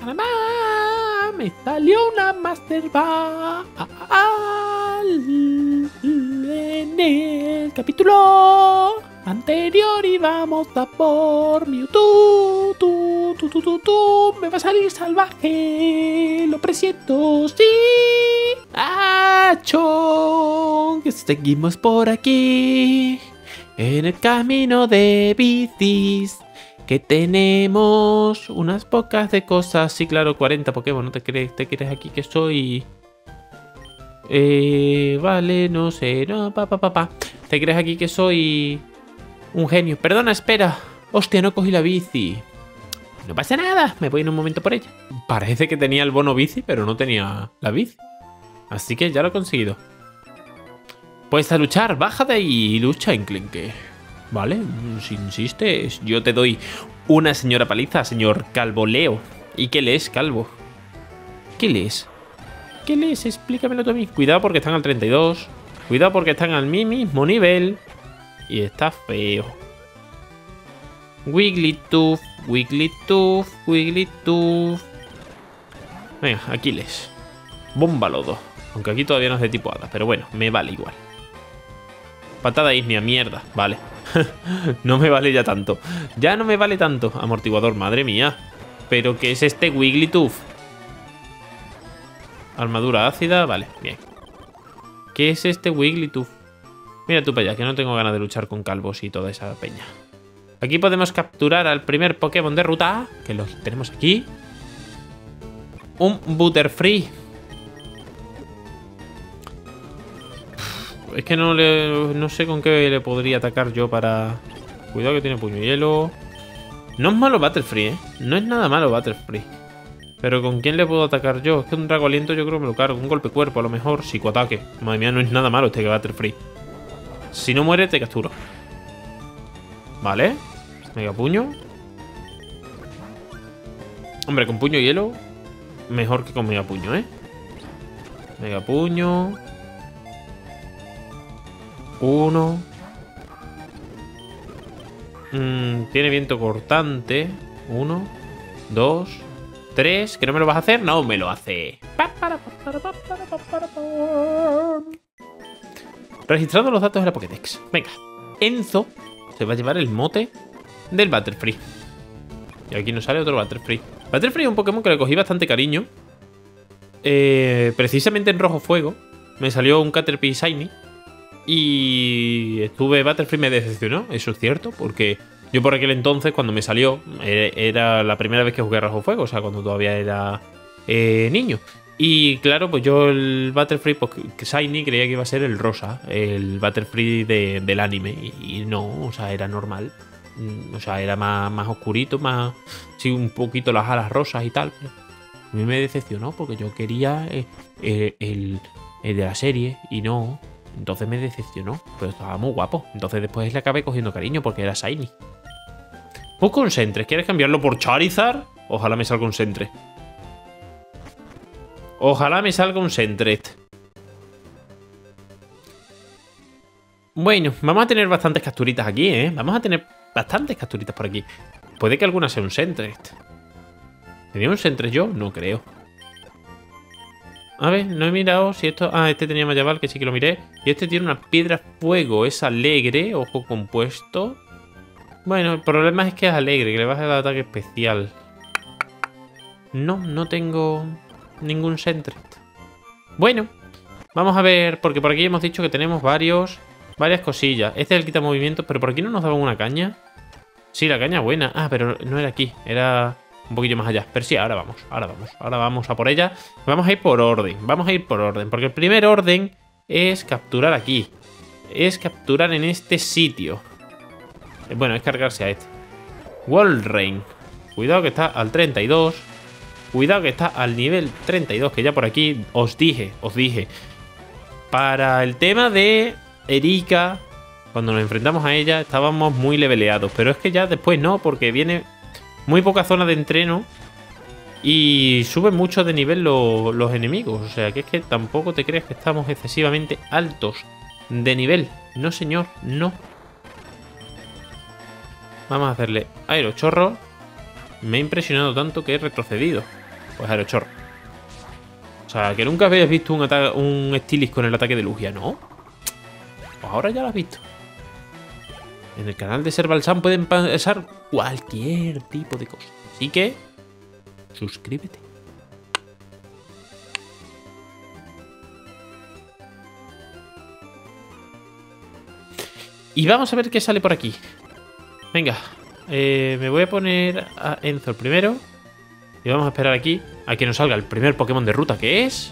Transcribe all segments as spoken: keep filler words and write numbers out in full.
Me salió una Master Ball en el capítulo anterior íbamos a por Mewtwo. Tú, tú, tú, tú, tú, me va a salir salvaje. Lo presiento, sí. ¡Achón! Que seguimos por aquí. En el camino de bicis. Que tenemos unas pocas de cosas. Sí, claro, cuarenta Pokémon. ¿No te crees? ¿Te crees aquí que soy? Eh, vale, no sé. No, pa, pa, pa, pa. ¿Te crees aquí que soy un genio? Perdona, espera. Hostia, no cogí la bici. No pasa nada. Me voy en un momento por ella. Parece que tenía el bono bici, pero no tenía la bici. Así que ya lo he conseguido. Pues a luchar. Baja de ahí y lucha, enclenque. Vale, si insistes, yo te doy una señora paliza, señor Calvo Leo. ¿Y qué lees, Calvo? ¿Qué lees? ¿Qué lees? Explícamelo tú a mí. Cuidado porque están al treinta y dos. Cuidado porque están al mismo nivel. Y está feo. Wigglytuff, Wigglytuff, Wigglytuff. Venga, Aquiles. Bomba lodo. Aunque aquí todavía no es de tipo hada, pero bueno, me vale igual. Patada isnia, mierda, vale. No me vale ya tanto. Ya no me vale tanto. Amortiguador, madre mía. ¿Pero qué es este Wigglytuff? Armadura ácida, vale, bien. ¿Qué es este Wigglytuff? Mira tú para allá, que no tengo ganas de luchar con calvos y toda esa peña. Aquí podemos capturar al primer Pokémon de ruta, que los tenemos aquí. Un Butterfree. Es que no, le, no sé con qué le podría atacar yo para... Cuidado que tiene puño hielo. No es malo Butterfree, ¿eh? No es nada malo Butterfree. Pero ¿con quién le puedo atacar yo? Es que un Drago Aliento yo creo que me lo cargo. Un golpe cuerpo a lo mejor. Psicoataque. Madre mía, no es nada malo este Butterfree. Si no muere, te capturo. Vale. Mega puño. Hombre, con puño hielo mejor que con mega puño, ¿eh? Mega puño. Uno. Mm, tiene viento cortante. Uno. Dos. Tres. ¿Que no me lo vas a hacer? No, me lo hace. Registrando los datos de la Pokédex. Venga. Enzo se va a llevar el mote del Butterfree. Y aquí nos sale otro Butterfree. Butterfree es un Pokémon que le cogí bastante cariño. Eh, precisamente en Rojo Fuego me salió un Caterpie Shiny. Y estuve... Butterfree me decepcionó, eso es cierto, porque yo por aquel entonces, cuando me salió, era la primera vez que jugué a Rojo Fuego, o sea, cuando todavía era eh, niño. Y claro, pues yo el Butterfree, pues Shiny, creía que iba a ser el rosa, el Butterfree de, del anime, y, y no, o sea, era normal. O sea, era más, más oscurito, más... Sí, un poquito las alas rosas y tal. Pero a mí me decepcionó, porque yo quería eh, eh, el, el de la serie, y no... Entonces me decepcionó, pero estaba muy guapo. Entonces después le acabé cogiendo cariño porque era Shiny. Busco un Sentret. ¿Quieres cambiarlo por Charizard? Ojalá me salga un Sentret. Ojalá me salga un Sentret. Bueno, vamos a tener bastantes capturitas aquí, ¿eh? Vamos a tener bastantes capturitas por aquí. Puede que alguna sea un Sentret. ¿Tenía un Sentret yo? No creo. A ver, no he mirado si esto... Ah, este tenía Mayaval, que sí que lo miré. Y este tiene una piedra fuego. Es alegre, ojo compuesto. Bueno, el problema es que es alegre, que le baja el ataque especial. No, no tengo ningún Sentret. Bueno, vamos a ver, porque por aquí hemos dicho que tenemos varios... Varias cosillas. Este es el quita movimientos, pero por aquí no nos daban una caña. Sí, la caña buena. Ah, pero no era aquí, era... un poquillo más allá. Pero sí, ahora vamos, ahora vamos. Ahora vamos a por ella. Vamos a ir por orden. Vamos a ir por orden. Porque el primer orden es capturar aquí. Es capturar en este sitio. Bueno, es cargarse a este. Walrein. Cuidado que está al treinta y dos. Cuidado que está al nivel treinta y dos. Que ya por aquí os dije, os dije. Para el tema de Erika, cuando nos enfrentamos a ella, estábamos muy leveleados. Pero es que ya después no, porque viene... muy poca zona de entreno y suben mucho de nivel lo, los enemigos. O sea, que es que tampoco te creas que estamos excesivamente altos de nivel. No, señor, no. Vamos a hacerle aerochorro. Me ha impresionado tanto que he retrocedido. Pues Aerochorro. O sea, que nunca habéis visto un, un Steelix con el ataque de Lugia, ¿no? Pues ahora ya lo has visto. En el canal de Servalsam pueden pasar cualquier tipo de cosas. Así que, suscríbete. Y vamos a ver qué sale por aquí. Venga, eh, me voy a poner a Enzo el primero. Y vamos a esperar aquí a que nos salga el primer Pokémon de ruta, que es...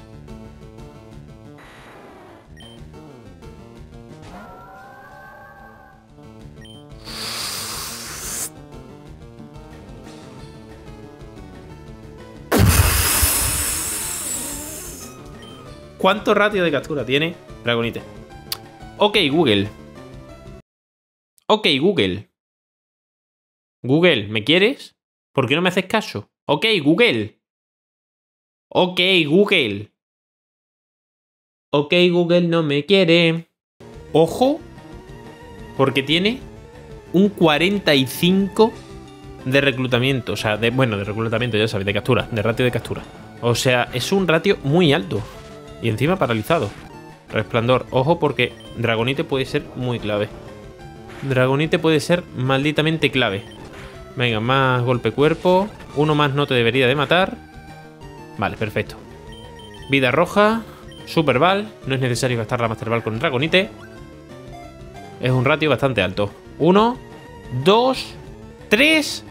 ¿Cuánto ratio de captura tiene Dragonite? Ok, Google. Ok, Google. Google, ¿me quieres? ¿Por qué no me haces caso? Ok, Google. Ok, Google. Ok, Google no me quiere. Ojo, porque tiene un cuarenta y cinco de reclutamiento. O sea, de, bueno, de reclutamiento, ya sabéis, de captura, de ratio de captura. O sea, es un ratio muy alto. Y encima paralizado. Resplandor. Ojo, porque Dragonite puede ser muy clave. Dragonite puede ser malditamente clave. Venga, más golpe cuerpo. Uno más no te debería de matar. Vale, perfecto. Vida roja. Super Ball. No es necesario gastar la Master Ball con Dragonite. Es un ratio bastante alto. Uno, dos, tres.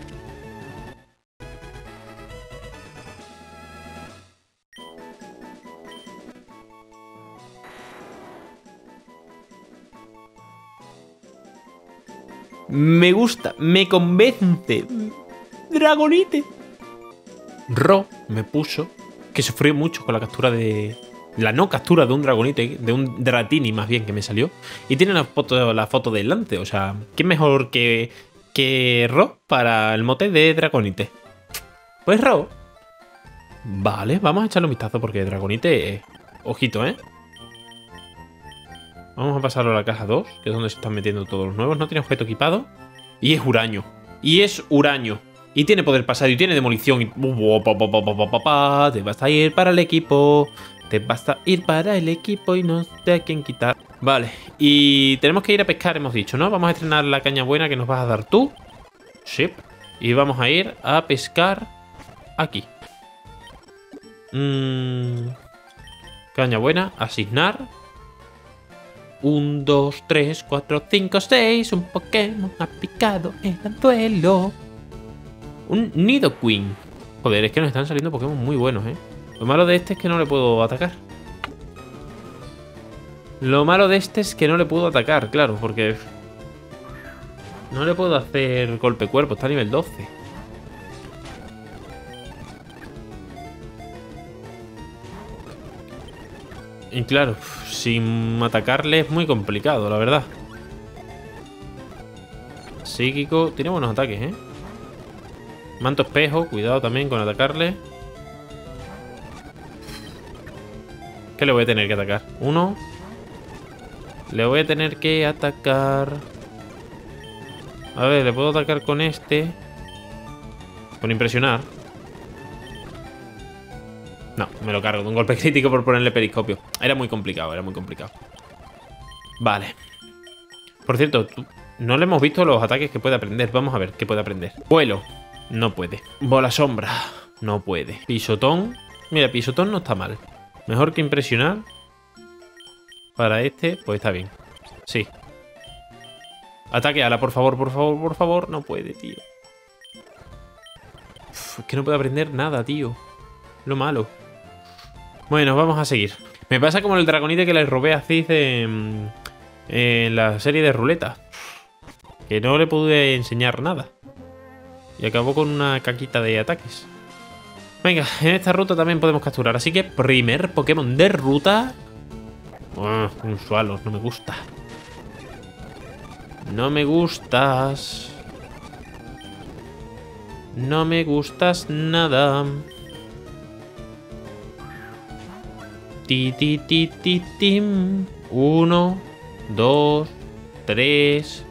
Me gusta, me convence. Dragonite. Ro me puso que sufrió mucho con la captura de... La no captura de un Dragonite, de un Dratini más bien que me salió. Y tiene la foto, la foto delante. O sea, ¿qué mejor que, que Ro para el mote de Dragonite? Pues Ro. Vale, vamos a echarle un vistazo porque Dragonite... Eh, ojito, ¿eh? Vamos a pasarlo a la caja dos, que es donde se están metiendo todos los nuevos. No tiene objeto equipado. Y es huraño. Y es huraño. Y tiene poder pasado y tiene demolición. Y... Te vas a ir para el equipo. Te vas a ir para el equipo y no sé a quién quitar. Vale. Y tenemos que ir a pescar, hemos dicho, ¿no? Vamos a estrenar la caña buena que nos vas a dar tú. Ship. Y vamos a ir a pescar aquí. Mm... Caña buena. Asignar. Un, dos, tres, cuatro, cinco, seis. Un Pokémon ha picado el anzuelo. Un Nidoqueen. Joder, es que nos están saliendo Pokémon muy buenos, ¿eh? Lo malo de este es que no le puedo atacar. Lo malo de este es que no le puedo atacar, claro, porque... No le puedo hacer golpe cuerpo, está a nivel doce. Y claro, sin atacarle es muy complicado, la verdad. Psíquico, tiene buenos ataques, ¿eh? Manto espejo, cuidado también con atacarle. ¿Qué le voy a tener que atacar? Uno. Le voy a tener que atacar... A ver, le puedo atacar con este. Con impresionar. No, me lo cargo de un golpe crítico por ponerle periscopio. Era muy complicado, era muy complicado. Vale. Por cierto, no le hemos visto los ataques que puede aprender. Vamos a ver qué puede aprender. Vuelo. No puede. Bola sombra. No puede. Pisotón. Mira, pisotón no está mal. Mejor que impresionar. Para este, pues está bien. Sí. Ataque ala, por favor, por favor, por favor. No puede, tío. Uf, es que no puede aprender nada, tío. Lo malo. Bueno, vamos a seguir. Me pasa como el Dragonite que le robé a Cid en, en la serie de ruleta. Que no le pude enseñar nada. Y acabó con una caquita de ataques. Venga, en esta ruta también podemos capturar. Así que primer Pokémon de ruta. Oh, un Swallow, no me gusta. No me gustas. No me gustas nada. Ti, ti, ti, ti, tim. Uno, dos, tres.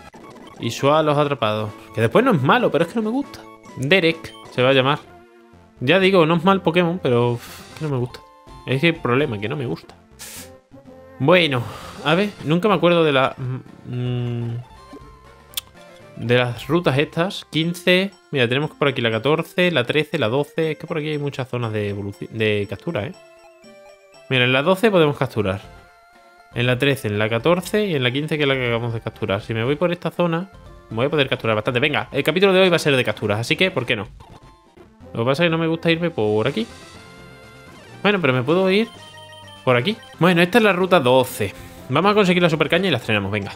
Y Swallow atrapados. Que después no es malo, pero es que no me gusta. Derek se va a llamar. Ya digo, no es mal Pokémon, pero uf, que no me gusta. Es que el problema, que no me gusta. Bueno, a ver, nunca me acuerdo de la... Mmm, de las rutas estas. quince. Mira, tenemos por aquí la catorce, la trece, la doce. Es que por aquí hay muchas zonas de, de captura, ¿eh? Mira, en la doce podemos capturar. En la trece, en la catorce y en la quince, que es la que acabamos de capturar. Si me voy por esta zona, voy a poder capturar bastante. Venga, el capítulo de hoy va a ser de capturas, así que, ¿por qué no? Lo que pasa es que no me gusta irme por aquí. Bueno, pero me puedo ir por aquí. Bueno, esta es la ruta doce. Vamos a conseguir la super caña y la estrenamos, venga.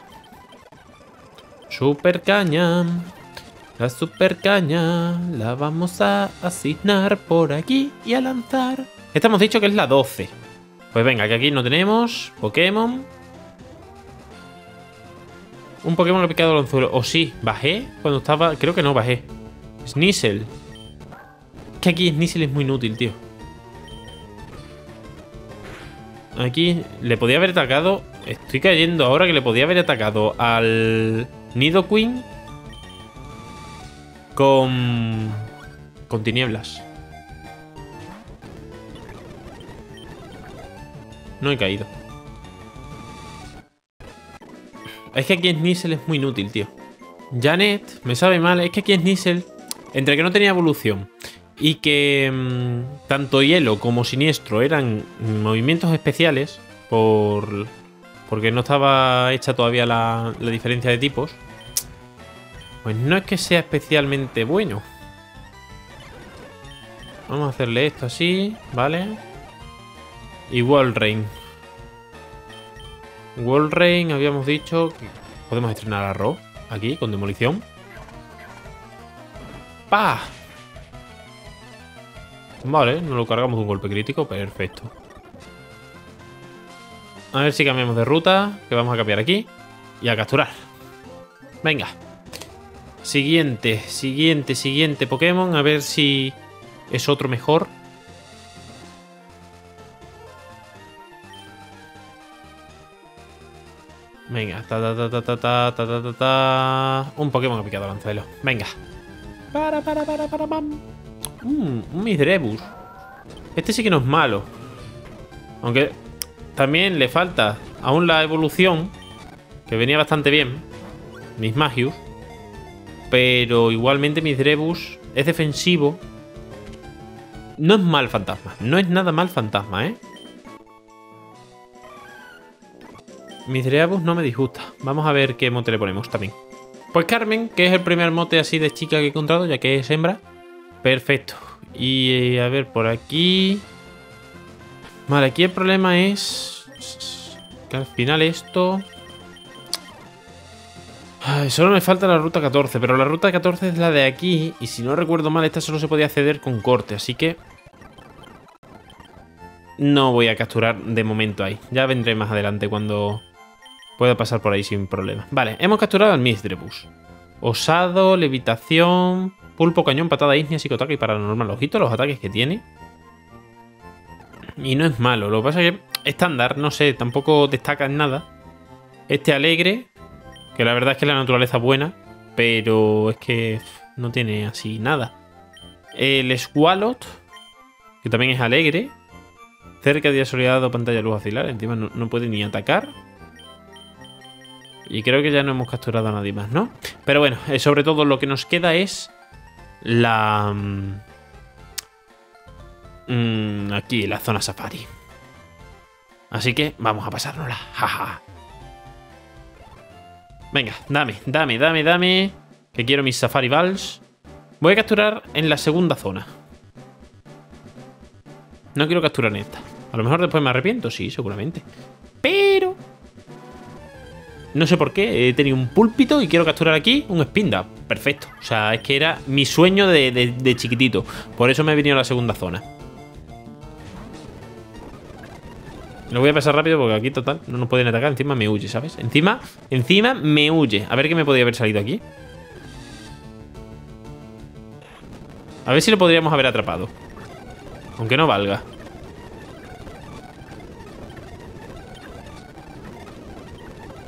Super caña. La super caña la vamos a asignar por aquí y a lanzar. Esta hemos dicho que es la doce. Pues venga, que aquí no tenemos Pokémon. Un Pokémon ha picado el anzuelo. O sí, bajé cuando estaba... Creo que no, bajé. Sneasel. Es que aquí Sneasel es muy inútil, tío. Aquí le podía haber atacado... Estoy cayendo ahora que le podía haber atacado al Nidoqueen con... con tinieblas. No he caído. Es que aquí Sneasel es muy inútil, tío. Janet, me sabe mal. Es que aquí Sneasel, entre que no tenía evolución y que mmm, tanto hielo como siniestro eran movimientos especiales por porque no estaba hecha todavía la, la diferencia de tipos, pues no es que sea especialmente bueno. Vamos a hacerle esto así, ¿vale? Y Walrein. Walrein, habíamos dicho que podemos estrenar a Ro aquí con demolición. ¡Pah! Vale, nos lo cargamos de un golpe crítico. Perfecto. A ver si cambiamos de ruta, que vamos a cambiar aquí. Y a capturar. Venga. Siguiente, siguiente, siguiente Pokémon. A ver si es otro mejor. Venga, ta ta ta ta ta ta ta ta ta ta. Un Pokémon ha picado el anzuelo. Venga. Para, para, para, para, pam. Mm, un Misdreavus. Este sí que no es malo. Aunque también le falta aún la evolución, que venía bastante bien. Mismagius. Pero igualmente Misdreavus es defensivo. No es mal fantasma. No es nada mal fantasma, ¿eh? Misdreavus no me disgusta. Vamos a ver qué mote le ponemos también. Pues Carmen, que es el primer mote así de chica que he encontrado, ya que es hembra. Perfecto. Y a ver, por aquí... Vale, aquí el problema es... que al final esto... Ay, solo me falta la ruta catorce, pero la ruta catorce es la de aquí. Y si no recuerdo mal, esta solo se podía acceder con corte, así que... no voy a capturar de momento ahí. Ya vendré más adelante cuando... puedo pasar por ahí sin problema. Vale, hemos capturado al Misdreavus. Osado, levitación, pulpo, cañón, patada ígnea, psicoataque y paranormal. Ojito los ataques que tiene. Y no es malo. Lo que pasa es que estándar, no sé, tampoco destaca en nada. Este alegre, que la verdad es que la naturaleza es buena, pero es que no tiene así nada. El Squalot, que también es alegre. Cerca de soleado, pantalla luz acilar. Encima no, no puede ni atacar. Y creo que ya no hemos capturado a nadie más, ¿no? Pero bueno, eh, sobre todo lo que nos queda es la... Mmm, aquí, la zona safari. Así que vamos a pasárnosla. Jaja. Venga, dame, dame, dame, dame. Que quiero mis safari balls. Voy a capturar en la segunda zona. No quiero capturar en esta. A lo mejor después me arrepiento, sí, seguramente. Pero... no sé por qué, he tenido un púlpito y quiero capturar aquí un Spinda. Perfecto. O sea, es que era mi sueño de, de, de chiquitito. Por eso me he venido a la segunda zona. Lo voy a pasar rápido porque aquí, total, no nos pueden atacar. Encima me huye, ¿sabes? Encima, encima me huye. A ver qué me podría haber salido aquí. A ver si lo podríamos haber atrapado. Aunque no valga.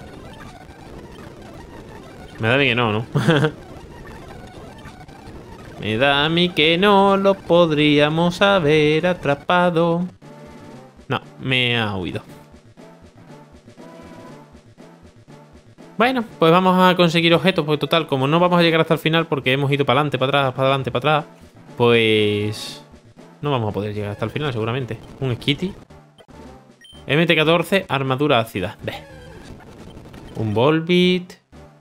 Me da bien que no, ¿no? Me da a mí que no lo podríamos haber atrapado. No, me ha huido. Bueno, pues vamos a conseguir objetos, porque total, como no vamos a llegar hasta el final porque hemos ido para adelante, para atrás, para adelante, para atrás, pues no vamos a poder llegar hasta el final seguramente. Un Skitty. M T catorce, armadura ácida. Ve. Un Volbeat.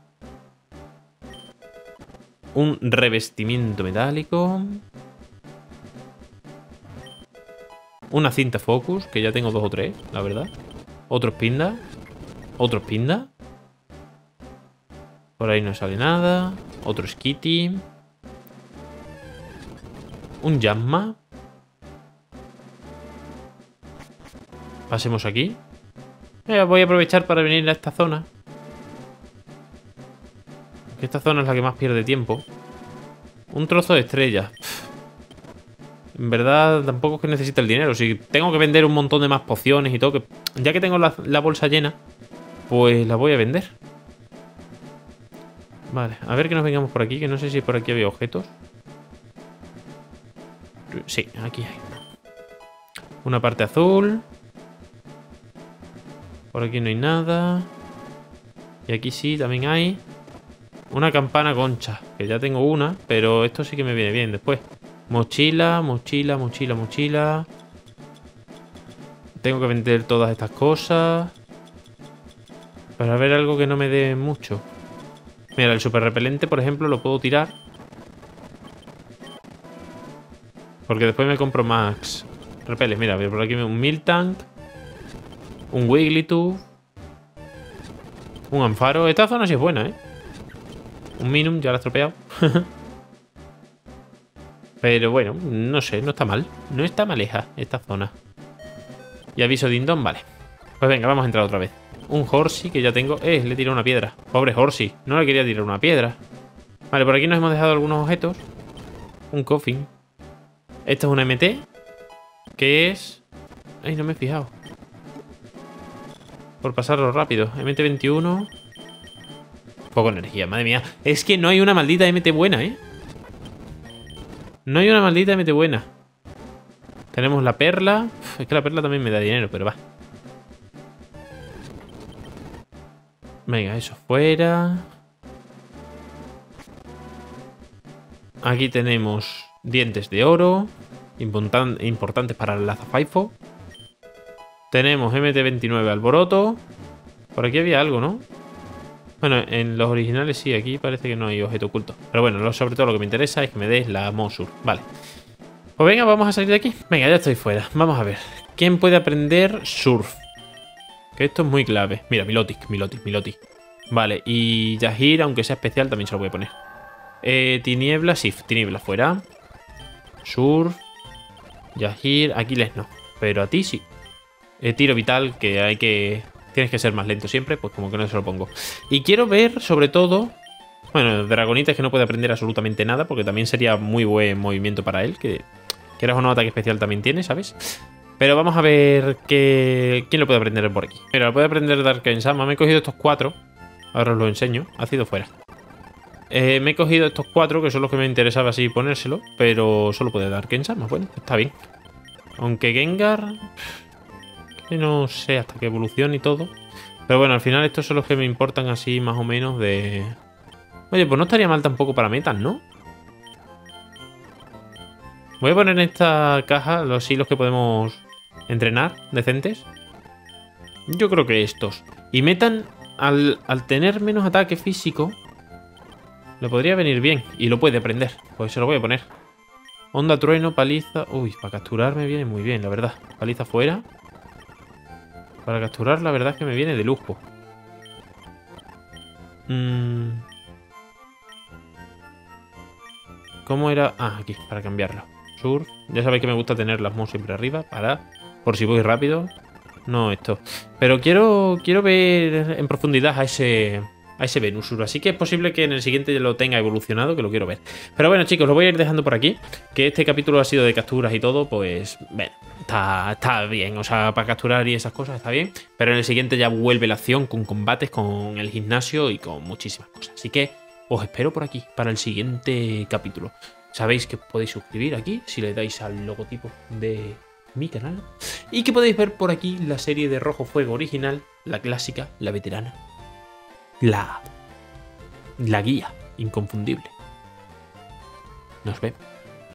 Un revestimiento metálico. Una cinta Focus, que ya tengo dos o tres, la verdad. Otro Spinda. Otro Spinda. Por ahí no sale nada. Otro Skitty. Un Jamma. Pasemos aquí. Eh, voy a aprovechar para venir a esta zona. Que esta zona es la que más pierde tiempo. Un trozo de estrella. En verdad tampoco es que necesite el dinero. Si tengo que vender un montón de más pociones y todo, que ya que tengo la, la bolsa llena, pues la voy a vender. Vale, a ver que nos vengamos por aquí, que no sé si por aquí había objetos. Sí, aquí hay una. Una parte azul. Por aquí no hay nada. Y aquí sí, también hay. Una campana concha, que ya tengo una, pero esto sí que me viene bien después. Mochila, mochila, mochila, mochila. Tengo que vender todas estas cosas para ver algo que no me dé mucho. Mira, el super repelente, por ejemplo, lo puedo tirar, porque después me compro más repeles. Mira, por aquí un Miltank, un Wigglytuff, un Anfaro. Esta zona sí es buena, ¿eh? Un Minun, ya lo he estropeado. Pero bueno, no sé, no está mal. No está maleja esta zona. Y aviso Dindon, vale. Pues venga, vamos a entrar otra vez. Un Horsey que ya tengo. Eh, le he tirado una piedra. Pobre Horsey, no le quería tirar una piedra. Vale, por aquí nos hemos dejado algunos objetos. Un Coffin. Esto es una M T. Que es... Ay, no me he fijado. Por pasarlo rápido. M T veintiuno. Poco energía, madre mía. Es que no hay una maldita M T buena, ¿eh? No hay una maldita M T buena. Tenemos la perla. Uf, es que la perla también me da dinero, pero va. Venga, eso fuera. Aquí tenemos dientes de oro. Importan- importantes para el Lazafaifo. Tenemos M T veintinueve alboroto. Por aquí había algo, ¿no? Bueno, en los originales sí, aquí parece que no hay objeto oculto. Pero bueno, lo, sobre todo lo que me interesa es que me des la Monsur. Vale. Pues venga, vamos a salir de aquí. Venga, ya estoy fuera. Vamos a ver. ¿Quién puede aprender Surf? Que esto es muy clave. Mira, Milotic, Milotic, Milotic. Vale, y Yahir, aunque sea especial, también se lo voy a poner. Eh, Tiniebla, sí, Tiniebla fuera. Surf. Yahir, Aquiles no. Pero a ti sí. Eh, tiro vital, que hay que... Tienes que ser más lento siempre, pues como que no se lo pongo. Y quiero ver, sobre todo... Bueno, Dragonita es que no puede aprender absolutamente nada, porque también sería muy buen movimiento para él, que quieras o no, ataque especial también tiene, ¿sabes? Pero vamos a ver que... quién lo puede aprender por aquí. Mira, lo puede aprender Darkensama. Me he cogido estos cuatro. Ahora os lo enseño. Ha sido fuera. Eh, me he cogido estos cuatro, que son los que me interesaba así ponérselo, pero solo puede Darkensama. Bueno, está bien. Aunque Gengar... Que no sé hasta qué evolución y todo. Pero bueno, al final estos son los que me importan así más o menos de... Oye, pues no estaría mal tampoco para metas, ¿no? Voy a poner en esta caja los hilos que podemos entrenar decentes. Yo creo que estos. Y metan, al, al tener menos ataque físico, le podría venir bien. Y lo puede aprender. Pues se lo voy a poner. Onda, trueno, paliza... Uy, para capturar me viene muy bien, la verdad. Paliza fuera. Para capturar la verdad es que me viene de lujo. Mm. ¿Cómo era? Ah, aquí, para cambiarlo. Surf. Ya sabéis que me gusta tener las manos siempre arriba para... Por si voy rápido. No esto. Pero quiero quiero ver en profundidad a ese... A ese Venusur. Así que es posible que en el siguiente ya lo tenga evolucionado, que lo quiero ver. Pero bueno, chicos, lo voy a ir dejando por aquí. Que este capítulo ha sido de capturas y todo, pues... Bueno, está, está bien. O sea, para capturar y esas cosas está bien. Pero en el siguiente ya vuelve la acción con combates, con el gimnasio y con muchísimas cosas. Así que os espero por aquí para el siguiente capítulo. Sabéis que podéis suscribir aquí si le dais al logotipo de mi canal. Y que podéis ver por aquí la serie de Rojo Fuego original, la clásica, la veterana. La... La guía inconfundible. Nos vemos.